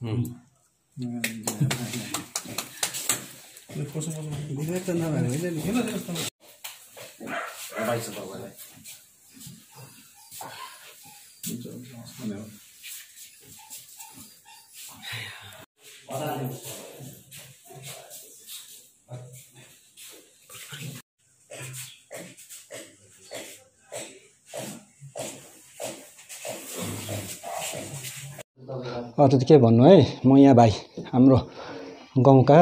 अरू त के भन्नु है, म यहाँ भाइ हाम्रो गाउँका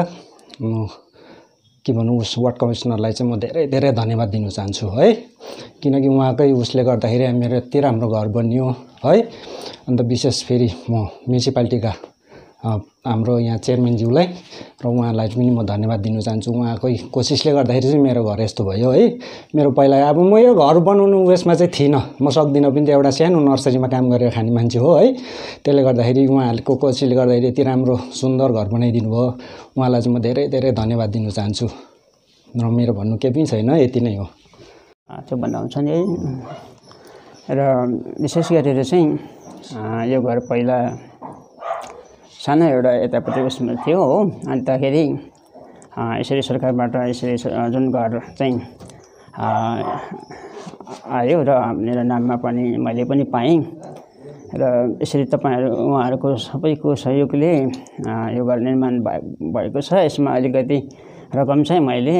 के भन्नु उस वार्ड कमिसनरलाई चाहिँ म धेरै धेरै धन्यवाद दिन चाहन्छु है, किनकि उहाँकै उसले गर्दाखेरि मेरो यति राम्रो घर बनियो है। अन्त विशेष फेरि म म्युनिसिपालिटीका हाम्रो यहाँ चेयरम्यानज्यूलाई र उहाँलाई पनि म धन्यवाद दिन चाहन्छु। उहाँकै कोसिसले गर्दाखेरि चाहिँ मेरो घर यस्तो भयो है। मेरो पहिला अब म यो घर बनाउनु उयसमा चाहिँ थिइनँ, म सक्दिनँ पनि, त्यो एउटा सानो नर्सरीमा काम गरेर खाने मान्छे हो है। त्यसले गर्दाखेरि उहाँहरूको कोसिसले गर्दाखेरि यति राम्रो सुन्दर घर बनाइदिनु भयो। उहाँलाई चाहिँ म धेरै धेरै धन्यवाद दिन चाहन्छु र मेरो भन्नु केही पनि छैन, यति नै हो। त्यो बनाउँछ नि र विशेष गरेर चाहिँ यो घर पहिला सानो एउटा यतापट्टि उसमा थियो हो। अन्तखेरि यसरी सरकारबाट यसरी जुन घर चाहिँ आयो र मेरो नाममा पनि मैले पनि पाएँ र यसरी तपाईँहरू उहाँहरूको सबैको सहयोगले यो घर निर्माण भएको छ। यसमा अलिकति रकम चाहिँ मैले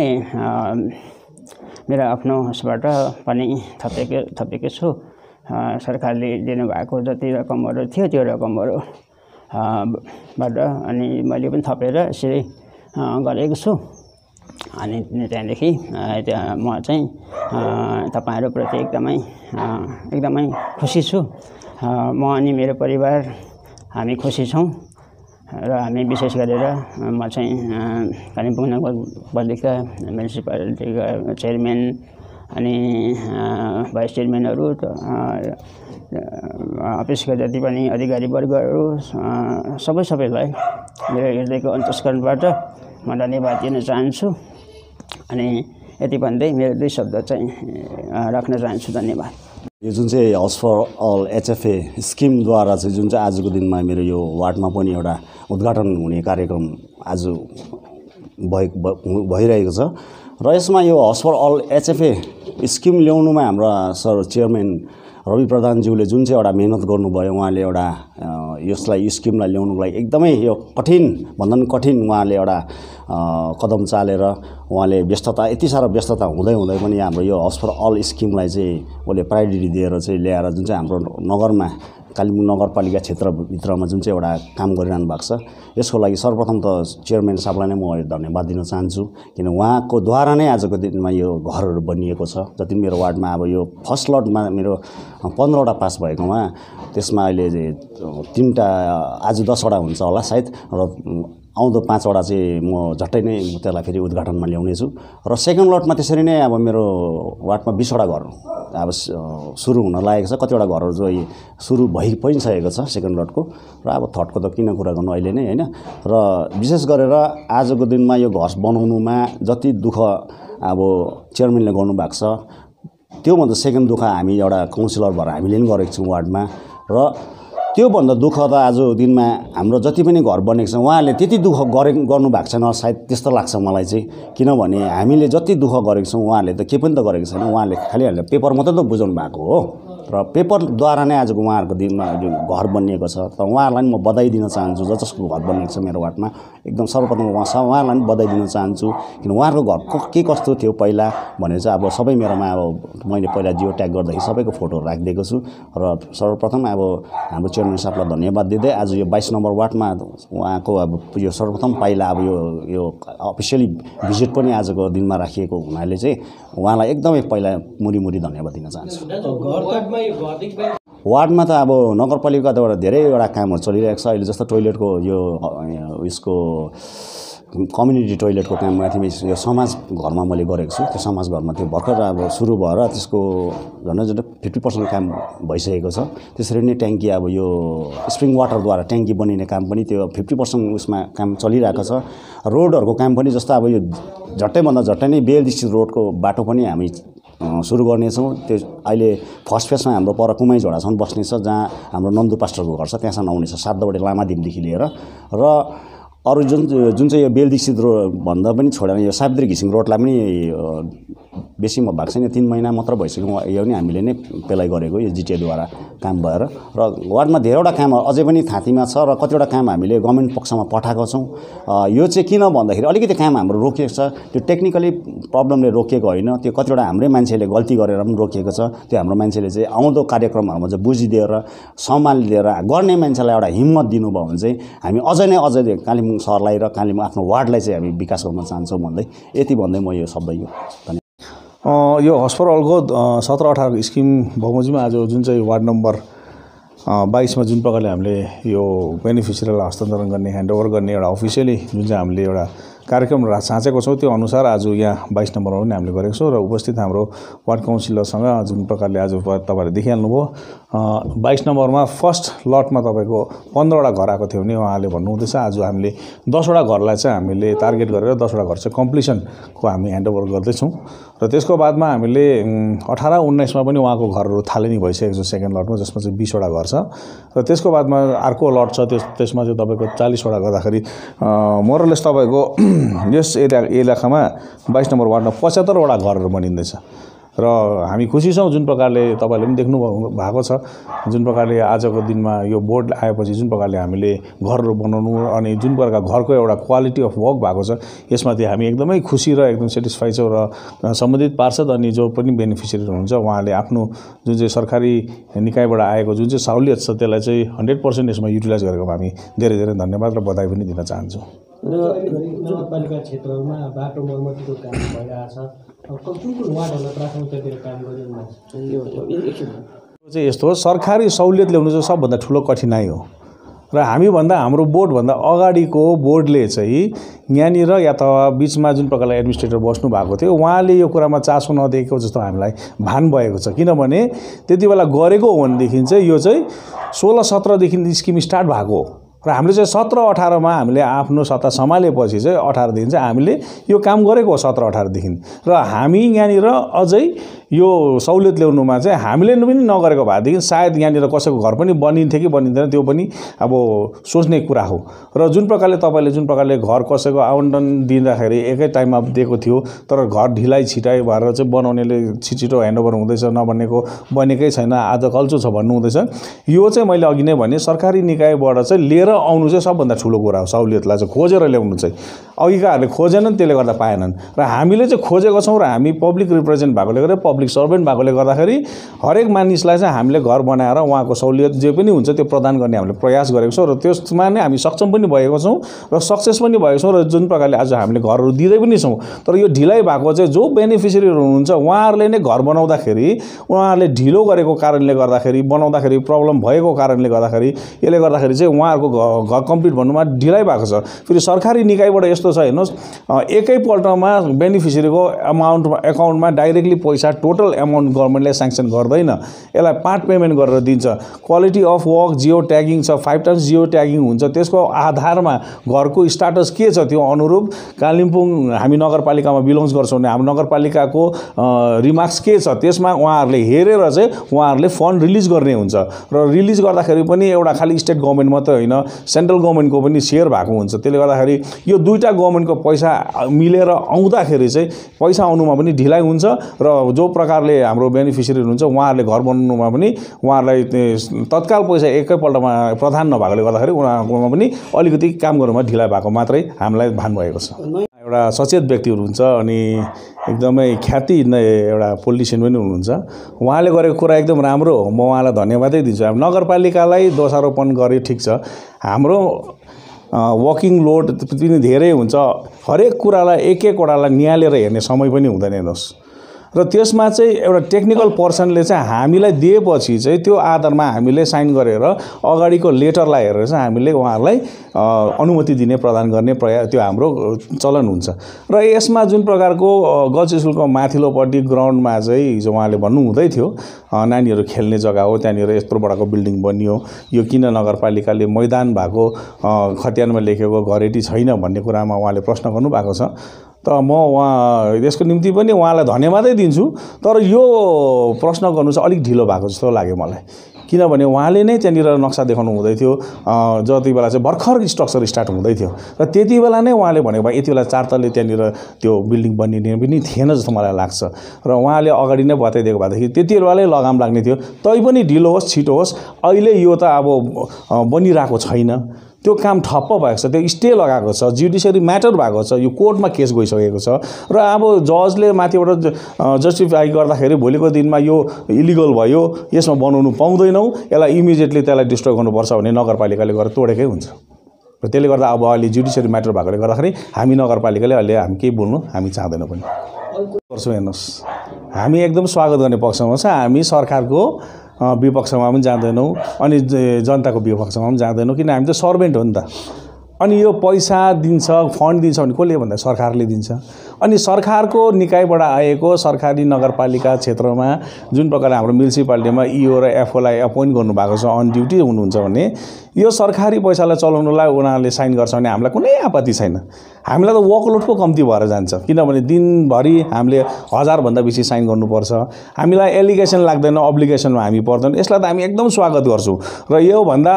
मेरो आफ्नो उसबाट पनि थपेको छु। सरकारले दिनुभएको जति रकमहरू थियो त्यो रकमहरू बाट अनि मैले पनि थपेर यसरी गरेको छु। अनि त्यहाँदेखि म चाहिँ तपाईँहरूप्रति एकदमै खुसी छु। म अनि मेरो परिवार हामी खुसी छौँ र हामी विशेष गरेर म चाहिँ कालिम्पोङ नगरपालिका म्युनिसिपालिटीका चेयरम्यान अनि भाइस चेयरम्यानहरू अफिसका जति पनि अधिकारी वर्गहरू सबैलाई मेरो हृदयको अन्तस्करणबाट म धन्यवाद दिन चाहन्छु। अनि यति भन्दै मेरो 2 शब्द चाहिँ राख्न चाहन्छु। धन्यवाद। यो जुन चाहिँ हाउस फर अल HFA स्किमद्वारा चाहिँ जुन चाहिँ आजको दिनमा मेरो यो वार्डमा पनि एउटा उद्घाटन हुने कार्यक्रम आज भइरहेको छ र यसमा यो house for all HFA scheme ल्याउनुमा हाम्रा सर चेयरम्यान रवि प्रधानज्यूले जुन चाहिँ एउटा मेहनत गर्नुभयो, उहाँले एउटा यसलाई स्किमलाई ल्याउनुको लागि एकदमै यो कठिन भन्दा पनि कठिन उहाँले एउटा कदम चालेर उहाँले व्यस्तता यति साह्रो व्यस्तता हुँदै पनि हाम्रो यो हाउस फर अल स्किमलाई चाहिँ उसले प्रायोरिटी दिएर चाहिँ ल्याएर जुन चाहिँ हाम्रो नगरमा कालिम्पोङ नगरपालिका क्षेत्रभित्रमा जुन चाहिँ एउटा काम गरिरहनु भएको छ, यसको लागि सर्वप्रथम त चेयरम्यान साहबलाई नै म धन्यवाद दिन चाहन्छु। किन उहाँको द्वारा नै आजको दिनमा यो घरहरू बनिएको छ। जति मेरो वार्डमा अब यो फर्स्ट लटमा मेरो 15वटा पास भएकोमा त्यसमा अहिले 3टा आज 10वटा हुन्छ होला सायद र आउँदो 5वटा चाहिँ म झट्टै नै त्यसलाई फेरि उद्घाटनमा ल्याउनेछु। र सेकेन्ड लटमा त्यसरी नै अब मेरो वार्डमा 20वटा घर अब सुरु हुन लागेको छ। कतिवटा घरहरू चाहिँ सुरु भइ पनि सकेको छ सेकेन्ड लटको र अब थर्डको त किन कुरा गर्नु अहिले नै हैन। र विशेष गरेर आजको दिनमा यो घर बनाउनुमा जति दुःख अब चेयरम्यानले गर्नुभएको छ, त्योभन्दा सेकेन्ड दुःख हामी एउटा काउन्सिलर भएर हामीले पनि गरेको छौँ वार्डमा। र त्योभन्दा दुःख त आज दिनमा हाम्रो जति पनि घर बनेको छ उहाँहरूले त्यति दुःख गर्नुभएको छैन सायद, त्यस्तो लाग्छ मलाई चाहिँ। किनभने हामीले जति दुःख गरेको छौँ उहाँहरूले त केही पनि त गरेको छैन। उहाँहरूले खालि हामीले पेपर मात्रै त बुझाउनु भएको हो र पेपरद्वारा नै आजको उहाँहरूको दिनमा घर बनिएको छ। त उहाँहरूलाई म बधाई दिन चाहन्छु। जसको घर बनिएको छ मेरो वार्डमा एकदम सर्वप्रथम उहाँलाई पनि बधाई दिन चाहन्छु। किन उहाँहरूको घर के कस्तो थियो पहिला भनेर चाहिँ अब सबै मेरोमा अब मैले पहिला जियो ट्याग गर्दाखेरि सबैको फोटोहरू राखिदिएको छु। र सर्वप्रथम अब हाम्रो चेयरम्यान साहबलाई धन्यवाद दिँदै आज यो 22 नम्बर वार्डमा उहाँको अब यो सर्वप्रथम पाइला अब यो अफिसियली भिजिट पनि आजको दिनमा राखिएको हुनाले चाहिँ उहाँलाई एकदमै पहिला मुरी धन्यवाद दिन चाहन्छु। वार्डमा त अब नगरपालिकाबाट धेरैवटा कामहरू चलिरहेको छ अहिले। जस्तो टोइलेटको यो यसको कम्युनिटी टोइलेटको काम माथि यो समाज घरमा मैले गरेको छु। त्यो समाज घरमा त्यो भर्खर अब सुरु भएर त्यसको झन्डै 50% काम भइसकेको छ। त्यसरी नै ट्याङ्की अब यो स्प्रिङ वाटरद्वारा ट्याङ्की बनिने काम पनि त्यो 50% उसमा काम चलिरहेको छ। रोडहरूको काम पनि जस्तो अब यो झट्टैभन्दा झट्टै नै बेल डिस्ट्रिक्ट रोडको बाटो पनि हामी सुरु गर्नेछौँ। त्यो अहिले फर्स्ट फेजमा हाम्रो पर कुमाई झोडासम्म बस्ने छ, जहाँ हाम्रो नन्दु पास्टरको घर छ, त्यहाँसम्म आउनेछ 7 दौडे लामादिमदेखि लिएर। र अरू जुन चाहिँ यो बेलदीक्षित रोड भन्दा पनि छोडेर यो सावित्री घिसिङ रोडलाई पनि बेसी भएको छैन, 3 महिना मात्र भइसक्यो, यो पनि हामीले नै पेलाइ गरेको यो जिटिएद्वारा काम भएर। र वार्डमा धेरैवटा काम अझै पनि थाँतीमा छ र कतिवटा काम हामीले गभर्मेन्ट पक्षमा पठाएको छौँ। यो चाहिँ किन भन्दाखेरि अलिकति काम हाम्रो रोकिएको छ, त्यो टेक्निकली प्रब्लमले रोकिएको होइन, त्यो कतिवटा हाम्रै मान्छेले गल्ती गरेर पनि रोकिएको छ। त्यो हाम्रो मान्छेले चाहिँ आउँदो कार्यक्रमहरूमा चाहिँ बुझिदिएर सम्हालिदिएर गर्ने मान्छेलाई एउटा हिम्मत दिनुभयो भने चाहिँ हामी अझै कालिम्पोङ सहरलाई र कालिम्पोङ आफ्नो वार्डलाई चाहिँ हामी विकास गर्न चाहन्छौँ भन्दै यति भन्दै म यो शब्द यो हर्स फर अलको 17-18 स्किम बमोजिममा आज जुन चाहिँ वार्ड नम्बर 22 मा जुन प्रकारले हामीले यो बेनिफिसियरीलाई हस्तान्तरण गर्ने ह्यान्डओभर गर्ने एउटा अफिसियली जुन चाहिँ हामीले एउटा कार्यक्रम साँचेको छौँ, त्यो अनुसार आज यहाँ 22 नम्बरमा पनि हामीले गरेको छौँ। र उपस्थित हाम्रो वार्ड काउन्सिलरसँग जुन प्रकारले आज तपाईँहरूले देखिहाल्नुभयो, 22 नम्बरमा फर्स्ट लटमा तपाईँको 15वटा घर आएको थियो भने उहाँले भन्नुहुँदैछ आज हामीले 10वटा घरलाई चाहिँ हामीले टार्गेट गरेर 10वटा घर चाहिँ कम्प्लिसनको हामी ह्यान्डओभर गर्दैछौँ। र त्यसको बादमा हामीले 18-19 मा पनि उहाँको घरहरू थालनी भइसकेको छ सेकेन्ड लटमा, जसमा चाहिँ 20वटा घर छ। र त्यसको बादमा अर्को लट छ, त्यसमा चाहिँ तपाईँको 40वटा गर्दाखेरि मोरलेस तपाईँको यस इलाकामा 22 नम्बर वार्डमा 75वटा घरहरू बनिँदैछ। र हामी खुसी छौँ जुन प्रकारले तपाईँले पनि देख्नु भएको छ, जुन प्रकारले आजको दिनमा यो बोर्ड आएपछि जुन प्रकारले हामीले घरहरू बनाउनु अनि जुन प्रकारको घरको एउटा क्वालिटी अफ वर्क भएको छ, यसमाथि हामी एकदमै खुसी र एकदम सेटिस्फाई छौँ। र सम्बन्धित पार्षद अनि जो पनि बेनिफिसियरी हुनुहुन्छ उहाँले आफ्नो जुन चाहिँ सरकारी निकायबाट आएको जुन चाहिँ सहुलियत छ त्यसलाई चाहिँ 100% यसमा युटिलाइज गरेको हामी धेरै धेरै धन्यवाद र बधाई पनि दिन चाहन्छौँ। र नगरपालिका क्षेत्रमा बाटो मर्मतीको काम भइरहेछ, कुन वार्डहरूलाई प्राथमिकता दिएर काम गरिरहेको चाहिँ यस्तो हो, सरकारी सहुलियत ल्याउनु चाहिँ सबभन्दा ठुलो कठिनाइ हो। र हामीभन्दा हाम्रो बोर्डभन्दा अगाडिको बोर्डले चाहिँ यहाँनिर या त बिचमा जुन प्रकारले एडमिनिस्ट्रेटर बस्नु भएको थियो उहाँले यो कुरामा चासो नदिएको जस्तो हामीलाई भान भएको छ। किनभने त्यति बेला गरेको हो भनेदेखि चाहिँ यो चाहिँ 16-17 देखि स्किम स्टार्ट भएको हो र हामीले चाहिँ 17-18 मा हामीले आफ्नो सत्ता सम्हालेपछि चाहिँ 18 देखि चाहिँ हामीले यो काम गरेको हो 17-18 देखि। र हामी यहाँनिर अझै यो सहुलियत ल्याउनुमा चाहिँ हामीले पनि नगरेको भएदेखि सायद यहाँनिर कसैको घर पनि बनिन्थ्यो कि बनिँदैन त्यो पनि अब सोच्ने कुरा हो। र जुन प्रकारले तपाईँले जुन प्रकारले घर कसैको आवन्टन दिँदाखेरि एकै टाइममा दिएको थियो तर घर ढिलाइ छिटाइ भएर चाहिँ बनाउनेले छिटो ह्यान्डओभर हुँदैछ, नबनेको बनेकै छैन, आज कल्चो छ भन्नु हुँदैछ। यो चाहिँ मैले अघि नै भने सरकारी निकायबाट चाहिँ लिएर आउनु चाहिँ सबभन्दा ठुलो कुरा हो। सहुलियतलाई चाहिँ खोजेर ल्याउनु चाहिँ अघिकाहरूले खोजेनन्, त्यसले गर्दा पाएनन्। र हामीले चाहिँ खोजेको छौँ र हामी पब्लिक रिप्रेजेन्ट भएकोले गर्दा पब्लिक सर्भेन्ट भएकोले गर्दाखेरि हरेक मानिसलाई चाहिँ हामीले घर बनाएर उहाँको सहुलियत जे पनि हुन्छ त्यो प्रदान गर्ने हामीले प्रयास गरेको छौँ। र त्यसमा नै हामी सक्षम पनि भएको छौँ र सक्सेस पनि भएको छौँ। र जुन प्रकारले आज हामीले घरहरू दिँदै पनि छौँ। तर यो ढिलाइ भएको चाहिँ जो बेनिफिसियरीहरू हुनुहुन्छ उहाँहरूले नै घर बनाउँदाखेरि उहाँहरूले ढिलो गरेको कारणले गर्दाखेरि बनाउँदाखेरि प्रब्लम भएको कारणले गर्दाखेरि यसले गर्दाखेरि चाहिँ उहाँहरूको घर कम्प्लिट भन्नुमा ढिलाइ भएको छ। फेरि सरकारी निकायबाट यस्तो छ हेर्नुहोस्, एकैपल्टमा बेनिफिसियरीको एकाउन्टमा डाइरेक्टली पैसा टोटल एमाउन्ट गभर्मेन्टले स्याङ्सन गर्दैन, यसलाई पार्ट पेमेन्ट गरेर दिन्छ। Quality of work geo tagging छ, 5 टाइम्स जियो ट्यागिङ हुन्छ, त्यसको आधारमा घरको स्टाटस के छ त्यो अनुरूप कालिम्पोङ हामी नगरपालिकामा बिलोङ्स गर्छौँ भने हाम्रो नगरपालिकाको रिमार्क्स के छ त्यसमा उहाँहरूले हेरेर चाहिँ उहाँहरूले फन्ड रिलिज गर्ने हुन्छ। र रिलिज गर्दाखेरि पनि एउटा खालि स्टेट गभर्मेन्ट मात्रै होइन, सेन्ट्रल गभर्मेन्टको पनि सेयर भएको हुन्छ। त्यसले गर्दाखेरि यो दुईटा गभर्मेन्टको पैसा मिलेर आउँदाखेरि चाहिँ पैसा आउनुमा पनि ढिलाइ हुन्छ र जो प्रकारले हाम्रो बेनिफिसियरी हुनुहुन्छ उहाँहरूले घर बनाउनुमा पनि उहाँहरूलाई तत्काल पैसा एकैपल्टमा प्रदान नभएकोले गर्दाखेरि उहाँहरूकोमा पनि अलिकति काम गर्नुमा ढिलाइ भएको मात्रै हामीलाई भान भएको छ। एउटा सचेत व्यक्तिहरू हुन्छ अनि एकदमै ख्याति एउटा पोलिटिसियन पनि हुनुहुन्छ, उहाँले गरेको कुरा एकदम राम्रो हो, म उहाँलाई धन्यवादै दिन्छु। अब नगरपालिकालाई दोषारोपण गरे ठिक छ, हाम्रो वर्किङ लोड पनि धेरै हुन्छ, हरेक कुरालाई एक-एकवटालाई निहालेर हेर्ने समय पनि हुँदैन हेर्नुहोस्। र त्यसमा चाहिँ एउटा टेक्निकल पर्सनले चाहिँ हामीलाई दिएपछि चाहिँ त्यो आधारमा हामीले साइन गरेर अगाडिको लेटरलाई हेरेर चाहिँ हामीले उहाँहरूलाई अनुमति दिने प्रदान गर्ने प्रयास त्यो हाम्रो चलन हुन्छ। र यसमा जुन प्रकारको गर्ल्स स्कुलको माथिल्लोपट्टि ग्राउन्डमा चाहिँ हिजो उहाँले भन्नुहुँदै थियो नानीहरू खेल्ने जग्गा हो, त्यहाँनिर यत्रो बडाको बिल्डिङ बनियो, यो किन नगरपालिकाले मैदान भएको खतियानमा लेखेको घरेटी छैन भन्ने कुरामा उहाँले प्रश्न गर्नुभएको छ। त म यसको निम्ति पनि उहाँलाई धन्यवादै दिन्छु। तर यो प्रश्न गर्नु चाहिँ अलिक ढिलो भएको जस्तो लाग्यो मलाई, किनभने उहाँले नै त्यहाँनिर नक्सा देखाउनु हुँदै थियो। जति बेला चाहिँ भर्खर स्ट्रक्चर स्टार्ट हुँदै थियो र त्यति बेला नै उहाँले भनेको भए यति बेला 4 तल्ले त्यहाँनिर त्यो बिल्डिङ बनिने पनि थिएन जस्तो मलाई लाग्छ। र उहाँले अगाडि नै बताइदिएको भएदेखि त्यति बेलै लगाम लाग्ने थियो। तैपनि ढिलो होस् छिटो होस्, अहिले यो त अब बनिरहेको छैन, त्यो काम ठप्प भएको छ, त्यो स्टे लगाएको छ, जुडिसियरी म्याटर भएको छ, यो कोर्टमा केस गइसकेको छ। र अब जजले माथिबाट जस्टिफाई गर्दाखेरि भोलिको दिनमा यो इलिगल भयो, यसमा बनाउनु पाउँदैनौँ, यसलाई इमिडिएटली त्यसलाई डिस्ट्रोय गर्नुपर्छ भने नगरपालिकाले गरेर तोडेकै हुन्छ। र त्यसले गर्दा अब अहिले जुडिसियरी म्याटर भएकोले गर्दाखेरि हामी नगरपालिकाले अहिले हामी केही बोल्नु हामी चाहँदैनौँ पनि। पर्छौँ हेर्नुहोस्, हामी एकदम स्वागत गर्ने पक्षमा छ। हामी सरकारको विपक्षमा पनि जाँदैनौँ अनि जनताको विपक्षमा पनि जाँदैनौँ, किन हामी त सर्भेन्ट हो नि त। अनि यो पैसा दिन्छ, फन्ड दिन्छ भने कसले भन्दा सरकारले दिन्छ। अनि सरकारको निकायबाट आएको सरकारी नगरपालिका क्षेत्रमा जुन प्रकारले हाम्रो म्युनिसिपालिटीमा इओ र एफओलाई एपोइन्ट गर्नुभएको छ, अन ड्युटी हुनुहुन्छ भने यो सरकारी पैसालाई चलाउनलाई उनीहरूले साइन गर्छ भने हामीलाई कुनै आपत्ति छैन। हामीलाई त वर्कलोड पो कम्ती भएर जान्छ, किनभने दिनभरि हामीले 1000भन्दा बेसी साइन गर्नुपर्छ। हामीलाई एलिगेसन लाग्दैन, अब्लिगेसनमा हामी पर्दैन। यसलाई त हामी एकदम स्वागत गर्छौँ। र योभन्दा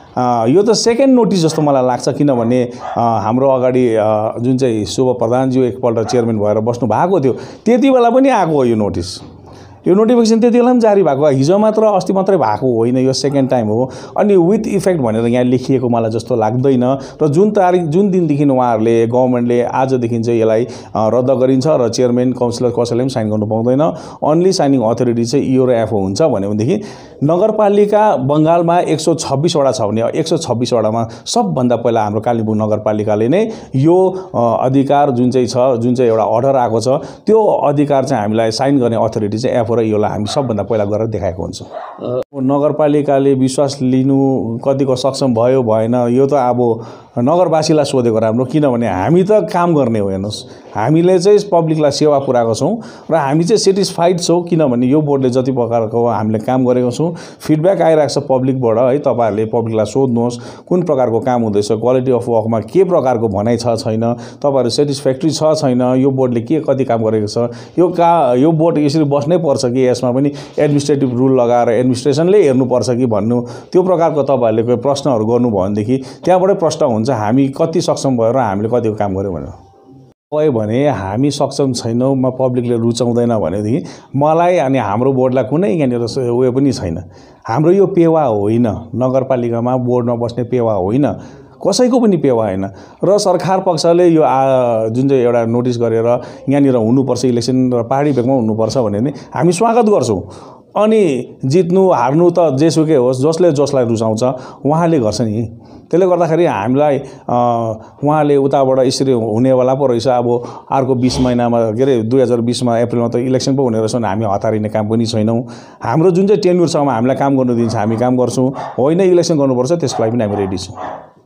यो त सेकेन्ड नोटिस जस्तो मलाई लाग्छ, किनभने हाम्रो अगाडि जुन चाहिँ शुभ प्रधानज्यू एकपल्ट चेयरम्यान भएर बस्नु भएको थियो त्यति बेला पनि आएको हो यो नोटिस। यो नोटिफिकेसन त्यति बेला पनि जारी भएको, हिजो मात्र अस्ति मात्रै भएको होइन, यो सेकेन्ड टाइम हो। अनि विथ इफेक्ट भनेर यहाँ लेखिएको मलाई जस्तो लाग्दैन। र जुन दिनदेखि उहाँहरूले गभर्मेन्टले आजदेखि चाहिँ यसलाई रद्द गरिन्छ र चेयरम्यान काउन्सिलर कसैले पनि साइन गर्नु पाउँदैन, अन्ली साइनिङ अथोरिटी चाहिँ इओ र एफओ हुन्छ भनेदेखि नगरपालिका बङ्गालमा 126 वटा छ भने 126 वटामा सबभन्दा पहिला हाम्रो कालिम्पोङ नगरपालिकाले नै यो अधिकार जुन चाहिँ छ, जुन चाहिँ एउटा अर्डर आएको छ, त्यो अधिकार चाहिँ हामीलाई साइन गर्ने अथोरिटी चाहिँ एफओ र योलाई हामी सबभन्दा पहिला गरेर देखाएको हुन्छ। नगरपालिकाले विश्वास लिनु कतिको सक्षम भयो भएन यो त अब नगरवासीलाई सोधेको राम्रो, किनभने हामी त काम गर्ने हो। हेर्नुहोस्, हामीले चाहिँ पब्लिकलाई सेवा पुऱ्याएको छौँ र हामी चाहिँ सेटिस्फाइड छौँ, किनभने यो बोर्डले जति प्रकारको हामीले काम गरेको छौँ। फिडब्याक आइरहेको छ पब्लिकबाट है, तपाईँहरूले पब्लिकलाई सोध्नुहोस् कुन प्रकारको काम हुँदैछ, क्वालिटी अफ वर्कमा के प्रकारको भनाइ छ छैन, तपाईँहरू सेटिस्फ्याक्ट्री छ छैन, यो बोर्डले के कति काम गरेको छ, यो बोर्ड यसरी बस्नै पर्छ कि यसमा पनि एडमिनिस्ट्रेटिभ रुल लगाएर एडमिनिस्ट्रेसनले हेर्नुपर्छ कि भन्नु, त्यो प्रकारको तपाईँहरूले कोही प्रश्नहरू गर्नुभयो भनेदेखि त्यहाँबाटै प्रश्न हुन्छ हामी कति सक्षम भयो र हामीले कतिको काम गऱ्यौँ भनेर। भयो भने हामी सक्षम छैनौँ, म पब्लिकले रुचाउँदैन भनेदेखि मलाई अनि हाम्रो बोर्डलाई कुनै यहाँनिर उयो पनि छैन। हाम्रो यो पेवा होइन, नगरपालिकामा बोर्डमा बस्ने पेवा होइन, कसैको पनि पेवा होइन। र सरकार पक्षले यो जुन चाहिँ एउटा नोटिस गरेर यहाँनिर हुनुपर्छ इलेक्सन र पहाडी भेगमा हुनुपर्छ भने हामी स्वागत गर्छौँ। अनि जित्नु हार्नु त जेसुकै होस्, जसलाई रुचाउँछ उहाँले गर्छ नि। त्यसले गर्दाखेरि हामीलाई उहाँले उताबाट यसरी हुनेवाला पो रहेछ, अब अर्को 20 महिनामा के अरे 2020मा अप्रिलमा त इलेक्सन पो हुने रहेछ भने हामी हतारिने काम पनि छैनौँ। हाम्रो जुन चाहिँ टेन्युरसम्म हामीलाई काम गर्नु दिन्छ हामी काम गर्छौँ, होइन इलेक्सन गर्नुपर्छ त्यसको लागि पनि हामी रेडी छौँ।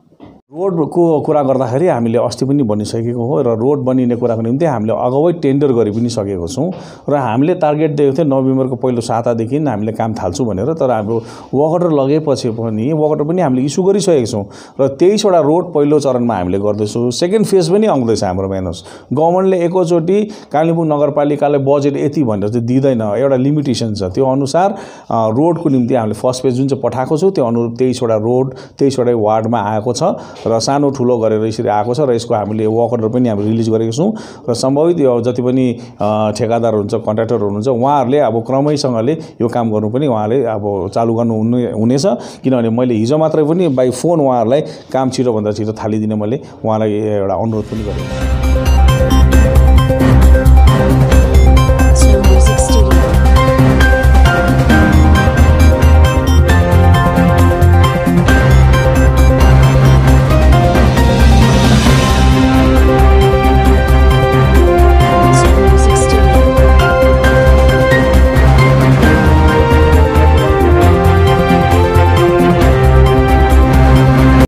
रोडको कुरा गर्दाखेरि हामीले अस्ति पनि भनिसकेको हो र रोड बनिने कुराको निम्ति हामीले अगावै टेन्डर गरि पनि सकेको छौँ र हामीले टार्गेट दिएको थियो नोभेम्बरको पहिलो सातादेखि हामीले काम थाल्छौँ भनेर। तर हाम्रो वर्क अर्डर लगेपछि पनि वर्क अर्डर पनि हामीले इस्यु गरिसकेको छौँ र 23वटा रोड पहिलो चरणमा हामीले गर्दैछौँ। सेकेन्ड फेज पनि आउँदैछ हाम्रो। हेर्नुहोस्, गभर्मेन्टले एकैचोटि कालिम्पोङ नगरपालिकालाई बजेट यति भनेर चाहिँ दिँदैन, एउटा लिमिटेसन छ। त्यो अनुसार रोडको निम्ति हामीले फर्स्ट फेज जुन चाहिँ पठाएको छौँ त्यो अनुरूप 23वटा रोड 23वटै वार्डमा आएको छ र सानो ठुलो गरेर यसरी आएको छ र यसको हामीले वर्क अर्डर पनि हामीले रिलिज गरेको छौँ र सम्भवित यो जति पनि ठेकादार हुन्छ कन्ट्र्याक्टरहरू हुनुहुन्छ उहाँहरूले अब क्रमैसँगले यो काम गर्नु पनि उहाँले अब चालु गर्नु हुनेछ। किनभने मैले हिजो मात्रै पनि बाई फोन उहाँहरूलाई काम छिटोभन्दा छिटो थालिदिने मैले उहाँलाई एउटा अनुरोध पनि गरेको छु।